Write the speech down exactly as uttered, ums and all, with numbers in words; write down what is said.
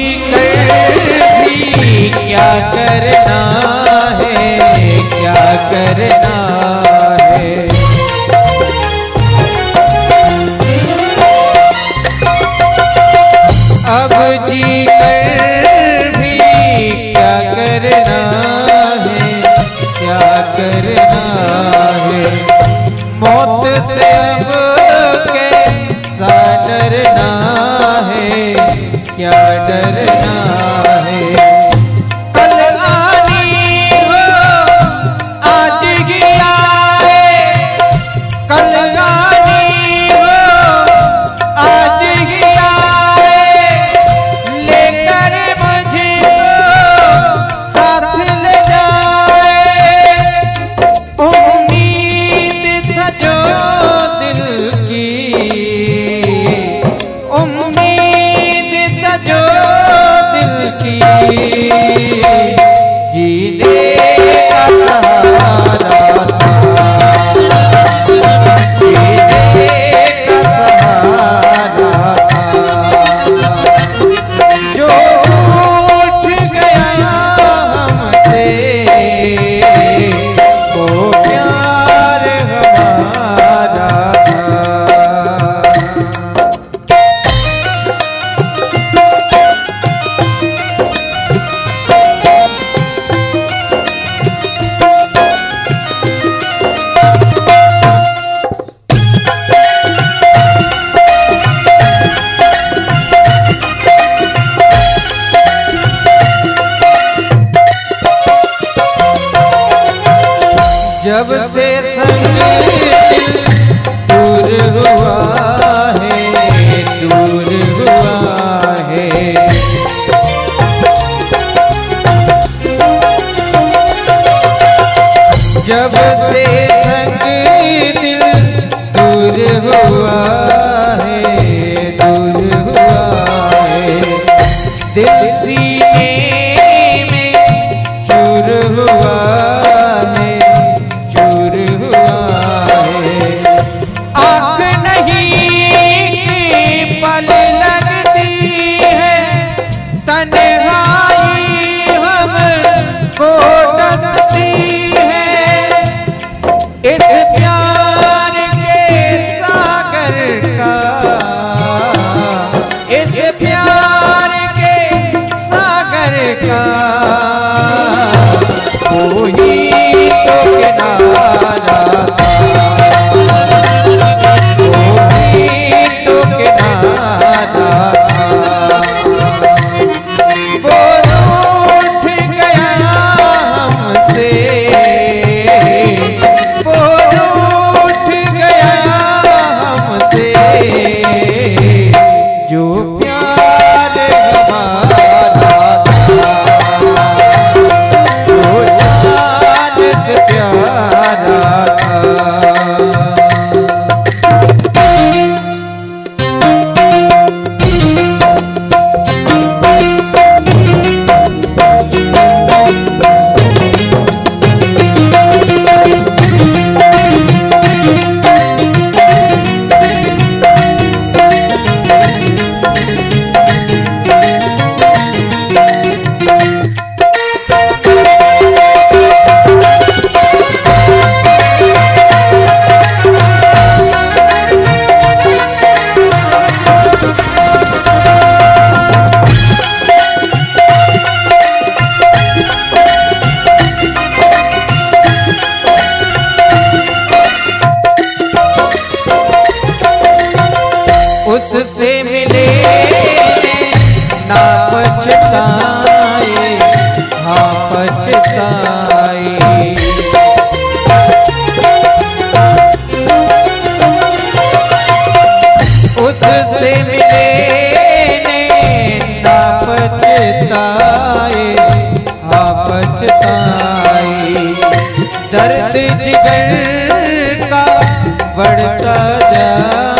कर भी क्या करना है, क्या करना है। अब जी कर भी क्या करना है, क्या करना है। मौत से अब कैसा डरना है, क्या डरना है। कल आनी हो आज ही आए, कल आनी हो आज ही आए, लेकर मुझको साथ ले जाए। उम्मीद था जो दिल की, उम्मीद था जो दिल की, जीने का सहारा था, जीने का सहारा था। जो उठ गया हमसे वो प्यार हमारा था। जब से संग दूर हुआ है, दूर हुआ है। जब से संग दिल दूर हुआ है, दूर हुआ है। दिल सीने में चूर हुआ है, चूर हुआ है। आँख नहीं की पल लगती है, तन्हाई हमको डसती है। इस प्यार के सागर का, इस प्यार के सागर का कोई तो किनारा था, कोई तो किनारा था। वो रूठ गया हमसे, वो रूठ गया हमसे, जो प्यार हमारा था, जो जान से प्यारा था। उससे मिले ना पछताए, हाँ पछताए। उससे मिले ना पछताए, हाँ पछताए। दर्द जिगर का बढ़ता जा